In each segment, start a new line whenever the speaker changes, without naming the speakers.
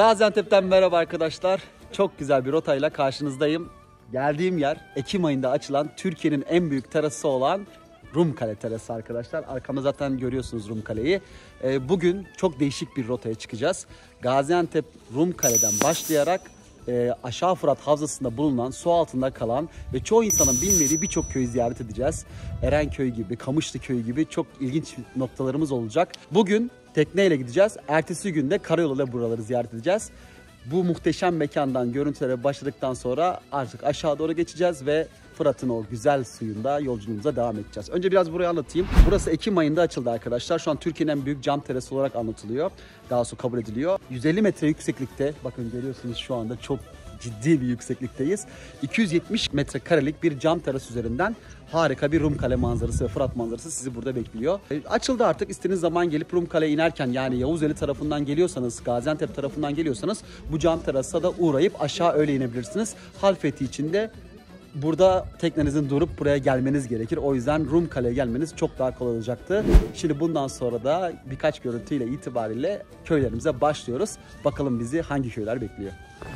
Gaziantep'ten merhaba arkadaşlar. Çok güzel bir rotayla karşınızdayım. Geldiğim yer Ekim ayında açılan Türkiye'nin en büyük terası olan Rumkale terası arkadaşlar. Arkamda zaten görüyorsunuz Rumkale'yi. Bugün çok değişik bir rotaya çıkacağız. Gaziantep Rumkale'den başlayarak Aşağı Fırat Havzası'nda bulunan, su altında kalan ve çoğu insanın bilmediği birçok köyü ziyaret edeceğiz. Erenköy gibi, Kamışlı Köyü gibi çok ilginç noktalarımız olacak. Bugün tekneyle gideceğiz. Ertesi günde karayoluyla buraları ziyaret edeceğiz. Bu muhteşem mekandan görüntülere başladıktan sonra artık aşağı doğru geçeceğiz ve Fırat'ın o güzel suyunda yolculuğumuza devam edeceğiz. Önce biraz burayı anlatayım. Burası Ekim ayında açıldı arkadaşlar. Şu an Türkiye'nin en büyük cam terası olarak anlatılıyor. Daha sonra kabul ediliyor. 150 metre yükseklikte, bakın görüyorsunuz şu anda çok ciddi bir yükseklikteyiz. 270 metrekarelik bir cam teras üzerinden harika bir Rumkale manzarası ve Fırat manzarası sizi burada bekliyor. Açıldı artık. İstediğiniz zaman gelip Rumkale'ye inerken, yani Yavuzeli tarafından geliyorsanız, Gaziantep tarafından geliyorsanız bu cam terasa da uğrayıp aşağı öyle inebilirsiniz. Halfeti için de burada teknenizin durup buraya gelmeniz gerekir. O yüzden Rumkale'ye gelmeniz çok daha kolay olacaktı. Şimdi bundan sonra da birkaç görüntüyle itibariyle köylerimize başlıyoruz. Bakalım bizi hangi köyler bekliyor.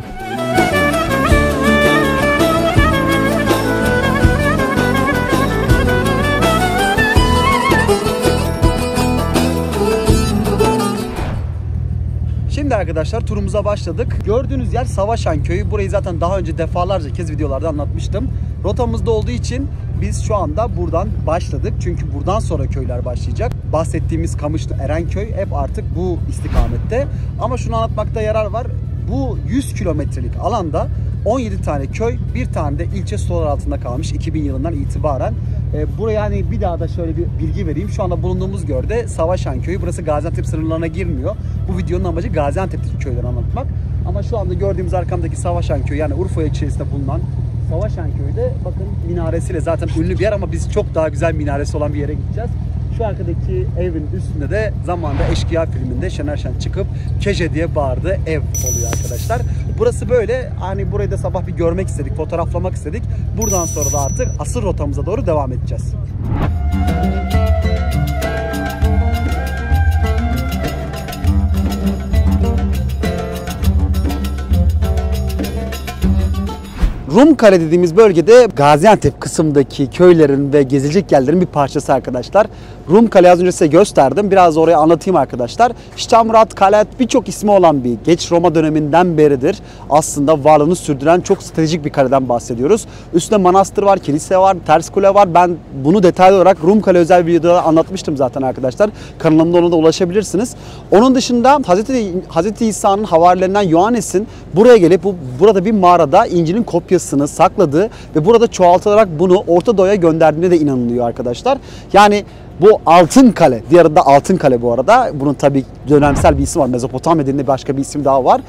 Şimdi arkadaşlar turumuza başladık. Gördüğünüz yer Savaşan Köyü. Burayı zaten daha önce defalarca kez videolarda anlatmıştım. Rotamızda olduğu için biz şu anda buradan başladık. Çünkü buradan sonra köyler başlayacak. Bahsettiğimiz Kamışlı, Erenköy hep artık bu istikamette. Ama şunu anlatmakta yarar var. Bu 100 kilometrelik alanda 17 tane köy, bir tane de ilçe sular altında kalmış 2000 yılından itibaren. Buraya hani bir daha da şöyle bir bilgi vereyim. Şu anda bulunduğumuz gölde Savaşan Köyü. Burası Gaziantep sınırlarına girmiyor. Bu videonun amacı Gaziantep'teki köyleri anlatmak. Ama şu anda gördüğümüz arkamdaki Savaşan Köyü, yani Urfa ilçesinde bulunan Savaşan Köyü'de bakın minaresiyle zaten ünlü bir yer ama biz çok daha güzel minaresi olan bir yere gideceğiz. Şu arkadaki evin üstünde de zamanında Eşkıya filminde Şener Şen çıkıp Keje diye bağırdığı ev oluyor arkadaşlar. Burası böyle, hani burayı da sabah bir görmek istedik, fotoğraflamak istedik. Buradan sonra da artık asıl rotamıza doğru devam edeceğiz. Rumkale dediğimiz bölgede Gaziantep kısımdaki köylerin ve gezilecek yerlerin bir parçası arkadaşlar. Rumkale az önce size gösterdim. Biraz oraya anlatayım arkadaşlar. Ştamrat, Kalet birçok ismi olan bir geç Roma döneminden beridir aslında varlığını sürdüren çok stratejik bir kaleden bahsediyoruz. Üstünde manastır var, kilise var, ters kule var. Ben bunu detaylı olarak Rumkale özel bir videoda anlatmıştım zaten arkadaşlar. Kanalımda ona da ulaşabilirsiniz. Onun dışında Hz. İsa'nın havarilerinden Yohannes'in buraya gelip burada bir mağarada İncil'in kopyasını sakladığı ve burada çoğaltılarak bunu Orta Doğu'ya gönderdiğine de inanılıyor arkadaşlar. Yani bu Altın Kale, diğer adı da Altın Kale bu arada. Bunun tabii dönemsel bir ismi var. Mezopotamya dilinde başka bir isim daha var.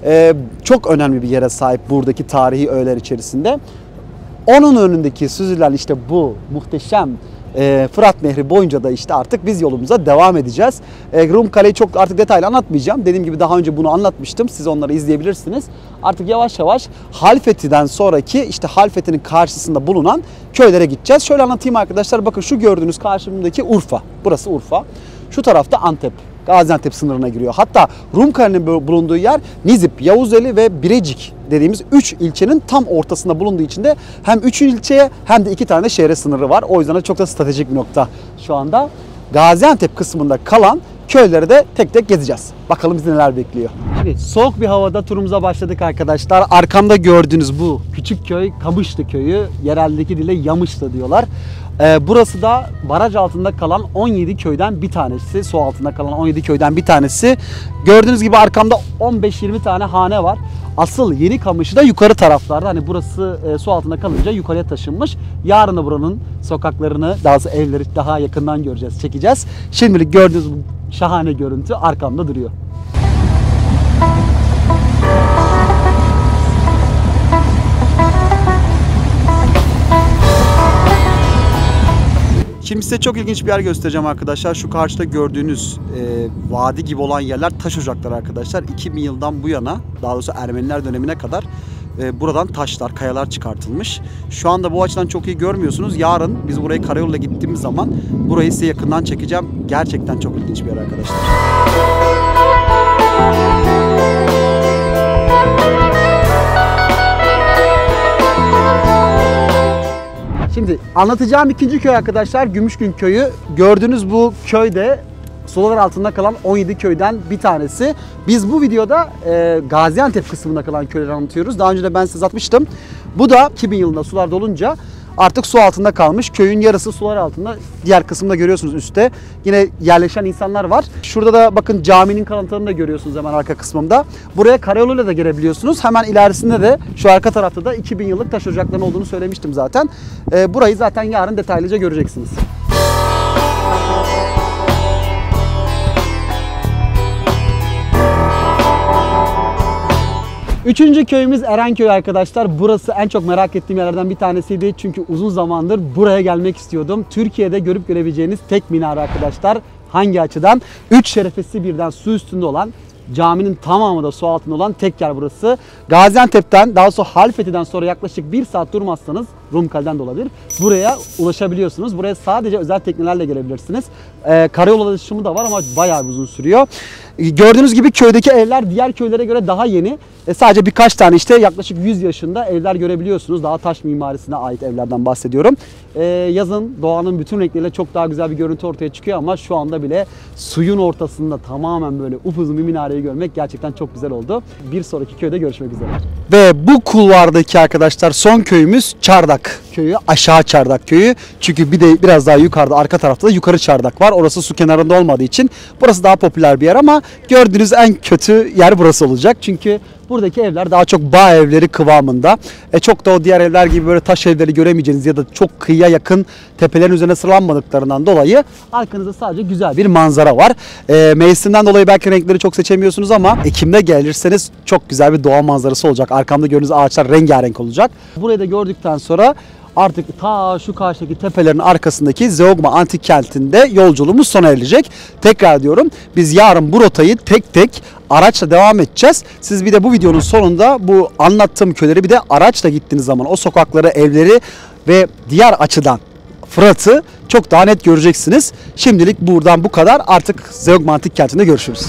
Çok önemli bir yere sahip buradaki tarihi öğeler içerisinde. Onun önündeki süzülen işte bu muhteşem Fırat Nehri boyunca da işte artık biz yolumuza devam edeceğiz. Rumkale'yi çok artık detaylı anlatmayacağım. Dediğim gibi daha önce bunu anlatmıştım. Siz onları izleyebilirsiniz. Artık yavaş yavaş Halfeti'den sonraki işte Halfeti'nin karşısında bulunan köylere gideceğiz. Şöyle anlatayım arkadaşlar. Bakın şu gördüğünüz karşımdaki Urfa. Burası Urfa. Şu tarafta Antep. Gaziantep sınırına giriyor. Hatta Rumkale'nin bulunduğu yer Nizip, Yavuzeli ve Birecik dediğimiz 3 ilçenin tam ortasında bulunduğu için de hem 3 ilçeye hem de 2 tane şehre sınırı var. O yüzden de çok da stratejik bir nokta şu anda. Gaziantep kısmında kalan köyleri de tek tek gezeceğiz. Bakalım bizi neler bekliyor. Evet, soğuk bir havada turumuza başladık arkadaşlar. Arkamda gördüğünüz bu küçük köy Kamışlı Köyü. Yereldeki dile Yamışlı diyorlar. Burası da baraj altında kalan 17 köyden bir tanesi. Su altında kalan 17 köyden bir tanesi. Gördüğünüz gibi arkamda 15-20 tane hane var. Asıl Yeni Kamışlı da yukarı taraflarda. Hani burası su altında kalınca yukarıya taşınmış. Yarın da buranın sokaklarını, daha doğrusu evleri daha yakından göreceğiz, çekeceğiz. Şimdilik gördüğünüz bu şahane görüntü arkamda duruyor. Şimdi size çok ilginç bir yer göstereceğim arkadaşlar. Şu karşıda gördüğünüz vadi gibi olan yerler taş ocakları arkadaşlar. 2000 yıldan bu yana, daha doğrusu Ermeniler dönemine kadar buradan taşlar, kayalar çıkartılmış. Şu anda bu açıdan çok iyi görmüyorsunuz. Yarın biz buraya karayoluyla gittiğimiz zaman burayı size yakından çekeceğim. Gerçekten çok ilginç bir yer arkadaşlar. Şimdi anlatacağım ikinci köy arkadaşlar Gümüşgün Köyü. Gördüğünüz bu köyde sular altında kalan 17 köyden bir tanesi. Biz bu videoda Gaziantep kısmında kalan köyleri anlatıyoruz. Daha önce de ben size atmıştım. Bu da 2000 yılında sular dolunca artık su altında kalmış. Köyün yarısı sular altında. Diğer kısımda görüyorsunuz üstte. Yine yerleşen insanlar var. Şurada da bakın caminin kalıntılarını da görüyorsunuz hemen arka kısmında. Buraya karayoluyla da girebiliyorsunuz. Hemen ilerisinde de şu arka tarafta da 2000 yıllık taş ocaklarının olduğunu söylemiştim zaten. Burayı zaten yarın detaylıca göreceksiniz. Üçüncü köyümüz Erenköy arkadaşlar. Burası en çok merak ettiğim yerlerden bir tanesiydi. Çünkü uzun zamandır buraya gelmek istiyordum. Türkiye'de görüp görebileceğiniz tek minare arkadaşlar. Hangi açıdan? 3 şerefesi birden su üstünde olan, caminin tamamı da su altında olan tek yer burası. Gaziantep'ten, daha sonra Halfeti'den sonra yaklaşık 1 saat durmazsanız, Rumkale'den de olabilir, buraya ulaşabiliyorsunuz. Buraya sadece özel teknelerle gelebilirsiniz. Karayolu ulaşımı da var ama bayağı uzun sürüyor. Gördüğünüz gibi köydeki evler diğer köylere göre daha yeni. Sadece birkaç tane işte yaklaşık 100 yaşında evler görebiliyorsunuz. Daha taş mimarisine ait evlerden bahsediyorum. Yazın doğanın bütün renkleriyle çok daha güzel bir görüntü ortaya çıkıyor ama şu anda bile suyun ortasında tamamen böyle upuzun bir minareyi görmek gerçekten çok güzel oldu. Bir sonraki köyde görüşmek üzere. Ve bu kulvardaki arkadaşlar son köyümüz Çardak Köyü, Aşağı Çardak Köyü. Çünkü bir de biraz daha yukarıda, arka tarafta da Yukarı Çardak var. Orası su kenarında olmadığı için burası daha popüler bir yer ama gördüğünüz en kötü yer burası olacak. Çünkü buradaki evler daha çok bağ evleri kıvamında. Çok da o diğer evler gibi böyle taş evleri göremeyeceğiniz ya da çok kıyıya yakın tepelerin üzerine sıralanmadıklarından dolayı arkanızda sadece güzel bir manzara var. Mevsimden dolayı belki renkleri çok seçemiyorsunuz ama Ekim'de gelirseniz çok güzel bir doğa manzarası olacak. Arkamda gördüğünüz ağaçlar rengarenk olacak. Burayı da gördükten sonra artık ta şu karşıdaki tepelerin arkasındaki Zeugma Antik Kenti'nde yolculuğumuz sona erecek. Tekrar diyorum, biz yarın bu rotayı tek tek araçla devam edeceğiz. Siz bir de bu videonun sonunda bu anlattığım köyleri bir de araçla gittiğiniz zaman o sokakları, evleri ve diğer açıdan Fırat'ı çok daha net göreceksiniz. Şimdilik buradan bu kadar. Artık Zeugma Antik Kenti'nde görüşürüz.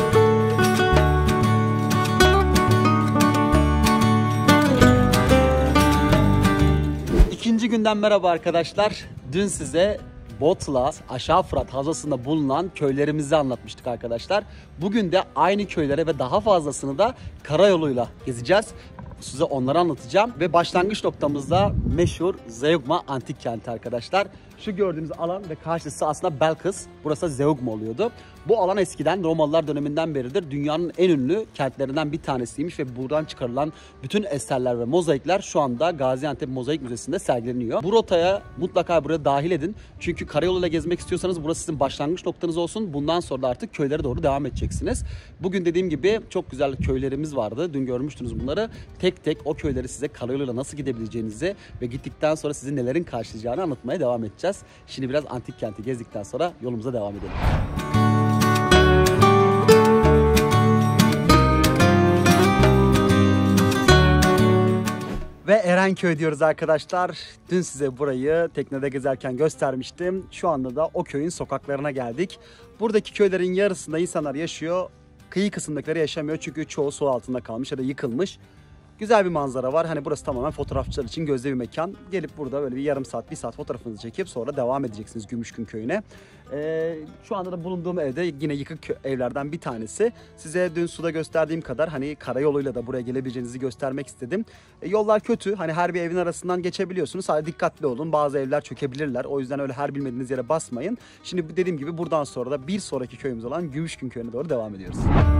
İkinci günden merhaba arkadaşlar. Dün size botla Aşağı Fırat Havzası'nda bulunan köylerimizi anlatmıştık arkadaşlar. Bugün de aynı köylere ve daha fazlasını da karayoluyla gezeceğiz. Size onları anlatacağım ve başlangıç noktamızda meşhur Zeugma Antik Kenti arkadaşlar. Şu gördüğünüz alan ve karşısı aslında Belkıs. Burası Zeugma oluyordu. Bu alan eskiden Romalılar döneminden beridir dünyanın en ünlü kentlerinden bir tanesiymiş ve buradan çıkarılan bütün eserler ve mozaikler şu anda Gaziantep Mozaik Müzesi'nde sergileniyor. Bu rotaya mutlaka buraya dahil edin. Çünkü karayoluyla gezmek istiyorsanız burası sizin başlangıç noktanız olsun. Bundan sonra da artık köylere doğru devam edeceksiniz. Bugün dediğim gibi çok güzel köylerimiz vardı. Dün görmüştünüz bunları. Tek tek o köyleri size karayoluyla nasıl gidebileceğinizi ve gittikten sonra sizi nelerin karşılayacağını anlatmaya devam edeceğiz. Şimdi biraz antik kenti gezdikten sonra yolumuza devam edelim. Ve Erenköy diyoruz arkadaşlar. Dün size burayı teknede gezerken göstermiştim. Şu anda da o köyün sokaklarına geldik. Buradaki köylerin yarısında insanlar yaşıyor. Kıyı kısımdakileri yaşamıyor çünkü çoğu su altında kalmış ya da yıkılmış. Güzel bir manzara var. Hani burası tamamen fotoğrafçılar için gözde bir mekan. Gelip burada böyle bir yarım saat, bir saat fotoğrafınızı çekip sonra devam edeceksiniz Gümüşgün Köyü'ne. Şu anda da bulunduğum evde yine yıkık evlerden bir tanesi. Size dün suda gösterdiğim kadar hani karayoluyla da buraya gelebileceğinizi göstermek istedim. Yollar kötü. Hani her bir evin arasından geçebiliyorsunuz. Sadece dikkatli olun. Bazı evler çökebilirler. O yüzden öyle her bilmediğiniz yere basmayın. Şimdi dediğim gibi buradan sonra da bir sonraki köyümüz olan Gümüşgün Köyü'ne doğru devam ediyoruz.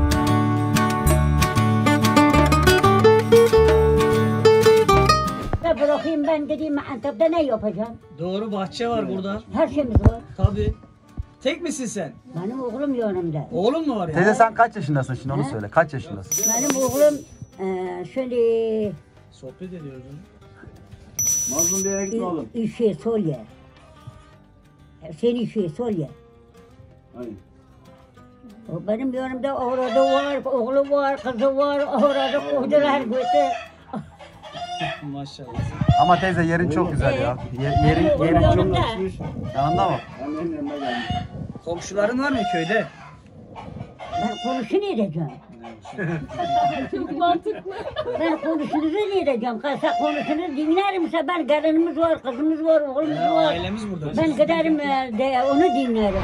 Bırakayım ben dediğim Antep'te ne yapacağım?
Doğru, bahçe var burada.
Her şeyimiz var.
Tabii. Tek misin sen?
Benim oğlum yanımda.
Oğlum mu var ya?
Teyze sen kaç yaşındasın şimdi onu söyle. Kaç yaşındasın?
Benim oğlum şöyle
Sohbet ediyoruz.
Mazlum bir yere gitme oğlum.
işe sol ye. Sen işe sol ye.
Aynen.
O benim yanımda orada var, oğlu var, kızı var, orada koydular götü.
Maşallah.
Ama teyze yerin çok güzel ya. Yerin çok
yanında.
yanında mı?
Komşuların var mı köyde?
Ben komşu ne edeceğim?
Mantıklı.
Ben konuşunuzu ne edeceğim? Kalsa konuşunuz dinlerim. Ben gelinimiz var, kızımız var, oğlumuz var.
Ailemiz burada.
Ben giderim de onu dinlerim.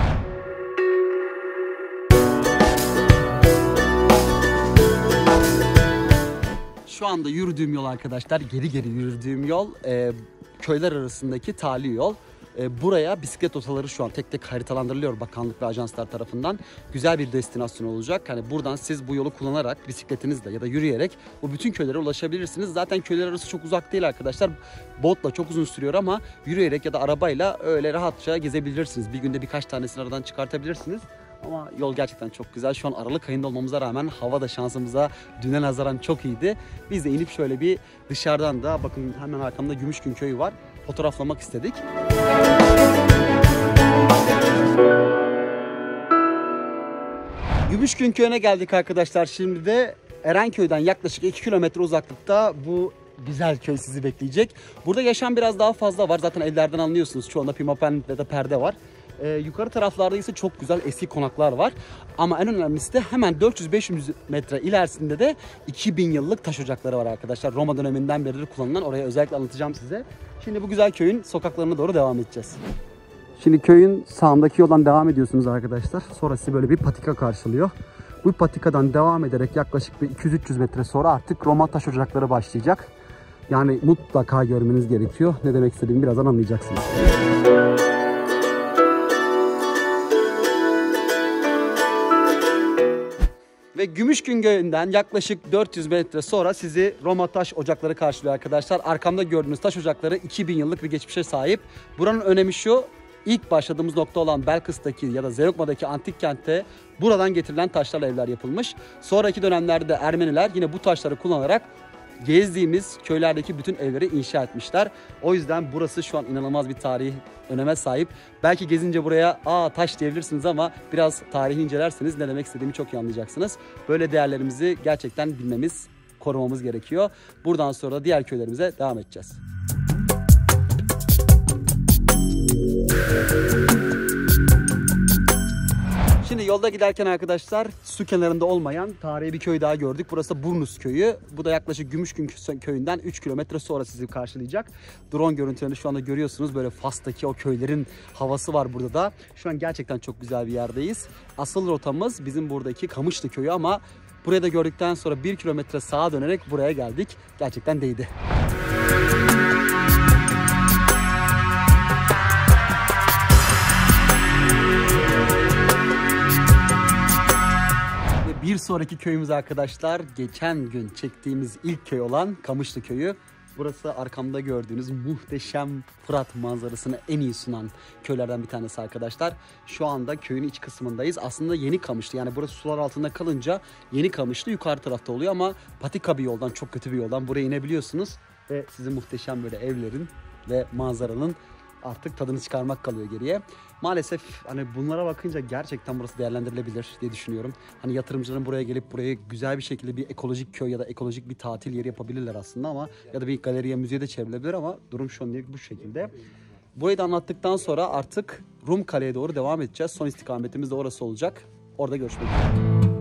Şu anda yürüdüğüm yol arkadaşlar, geri yürüdüğüm yol köyler arasındaki tali yol. Buraya bisiklet rotaları şu an tek tek haritalandırılıyor bakanlık ve ajanslar tarafından. Güzel bir destinasyon olacak. Hani buradan siz bu yolu kullanarak bisikletinizle ya da yürüyerek bu bütün köylere ulaşabilirsiniz. Zaten köyler arası çok uzak değil arkadaşlar. Botla çok uzun sürüyor ama yürüyerek ya da arabayla öyle rahatça gezebilirsiniz. Bir günde birkaç tanesini aradan çıkartabilirsiniz. Ama yol gerçekten çok güzel. Şu an Aralık ayında olmamıza rağmen hava da şansımıza düne nazaran çok iyiydi. Biz de inip şöyle bir dışarıdan da bakın hemen arkamda Gümüşgün Köyü var. Fotoğraflamak istedik. Gümüşgün Köyü'ne geldik arkadaşlar. Şimdi de Erenköy'den yaklaşık 2 kilometre uzaklıkta bu güzel köy sizi bekleyecek. Burada yaşam biraz daha fazla var. Zaten evlerden anlıyorsunuz. Çoğunda pimapen ve de perde var. Yukarı taraflarda ise çok güzel eski konaklar var. Ama en önemlisi de hemen 400-500 metre ilerisinde de 2000 yıllık taş ocakları var arkadaşlar. Roma döneminden beridir kullanılan. Oraya özellikle anlatacağım size. Şimdi bu güzel köyün sokaklarına doğru devam edeceğiz. Şimdi köyün sağındaki yoldan devam ediyorsunuz arkadaşlar. Sonra sizi böyle bir patika karşılıyor. Bu patikadan devam ederek yaklaşık bir 200-300 metre sonra artık Roma taş ocakları başlayacak. Yani mutlaka görmeniz gerekiyor. Ne demek istediğimi birazdan anlayacaksınız. Ve Gümüşgün Köyü'nden yaklaşık 400 metre sonra sizi Roma taş ocakları karşılıyor arkadaşlar. Arkamda gördüğünüz taş ocakları 2000 yıllık bir geçmişe sahip. Buranın önemi şu: İlk başladığımız nokta olan Belkıs'taki ya da Zeugma'daki antik kentte buradan getirilen taşlarla evler yapılmış. Sonraki dönemlerde Ermeniler yine bu taşları kullanarak gezdiğimiz köylerdeki bütün evleri inşa etmişler. O yüzden burası şu an inanılmaz bir tarihi öneme sahip. Belki gezince buraya taş diyebilirsiniz ama biraz tarihi incelerseniz ne demek istediğimi çok iyi anlayacaksınız. Böyle değerlerimizi gerçekten bilmemiz, korumamız gerekiyor. Buradan sonra da diğer köylerimize devam edeceğiz. Şimdi yolda giderken arkadaşlar su kenarında olmayan tarihi bir köy daha gördük. Burası Burnus Köyü. Bu da yaklaşık Gümüşgün Köyü'nden 3 kilometre sonra sizi karşılayacak. Drone görüntülerini şu anda görüyorsunuz. Böyle Fas'taki o köylerin havası var burada da. Şu an gerçekten çok güzel bir yerdeyiz. Asıl rotamız bizim buradaki Kamışlı Köyü ama burayı da gördükten sonra 1 kilometre sağa dönerek buraya geldik. Gerçekten değdi. Bir sonraki köyümüz arkadaşlar, geçen gün çektiğimiz ilk köy olan Kamışlı Köyü. Burası arkamda gördüğünüz muhteşem Fırat manzarasını en iyi sunan köylerden bir tanesi arkadaşlar. Şu anda köyün iç kısmındayız. Aslında Yeni Kamışlı, yani burası sular altında kalınca Yeni Kamışlı yukarı tarafta oluyor ama patika bir yoldan, çok kötü bir yoldan buraya inebiliyorsunuz. Ve sizi muhteşem böyle evlerin ve manzaranın artık tadını çıkarmak kalıyor geriye. Maalesef hani bunlara bakınca gerçekten burası değerlendirilebilir diye düşünüyorum. Hani yatırımcıların buraya gelip buraya güzel bir şekilde bir ekolojik köy ya da ekolojik bir tatil yeri yapabilirler aslında ama ya da bir galeriye, müzeye de çevrilebilir ama durum şu an bu şekilde. Burayı da anlattıktan sonra artık Rum Kale'ye doğru devam edeceğiz. Son istikametimiz de orası olacak. Orada görüşmek üzere.